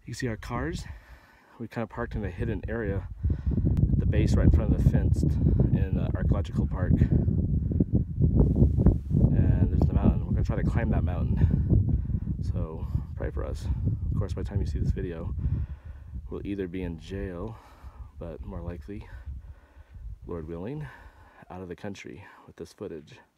You can see our cars. We kind of parked in a hidden area at the base right in front of the fence in the archaeological park. And there's the mountain. We're going to try to climb that mountain. So pray for us. Of course, by the time you see this video, we'll either be in jail, but more likely, Lord willing, out of the country with this footage.